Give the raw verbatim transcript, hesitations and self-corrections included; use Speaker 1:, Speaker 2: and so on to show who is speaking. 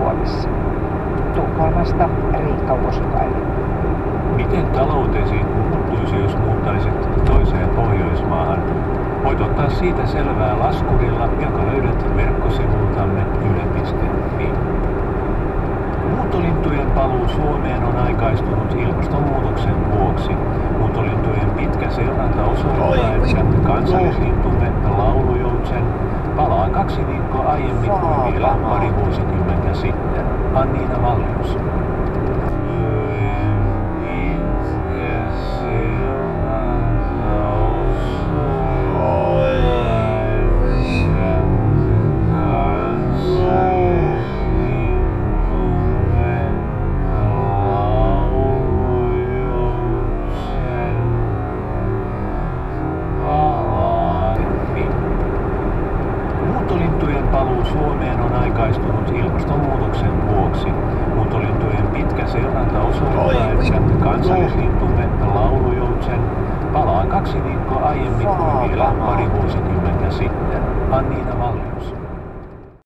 Speaker 1: Suomessa. Tukholmasta Riikka Uosukainen.
Speaker 2: Miten taloutesi muuttuisi, jos muuttaisit toiseen Pohjoismaahan? Voit ottaa siitä selvää laskurilla, joka löydät verkkosivultamme yle piste fi. Muuttolintujen paluu Suomeen on aikaistunut ilmastonmuutoksen vuoksi. Muuttolintujen pitkä seuranta osoittaa, että kansallislintumme laulujoutsen palaa kaksi viikkoa aiemmin kuin vielä pari vuosikymmentä sitten. Anniina Mallius. Muuttolintujen paluu Suomeen on aikaistunut ilmastonmuutoksen vuoksi. Muuttolintujen pitkä seuranta osoittaa, että kansallislintumme laulujoutsen palaa kaksi viikkoa aiemmin kuin vielä pari vuosikymmentä sitten. Anniina Mallius.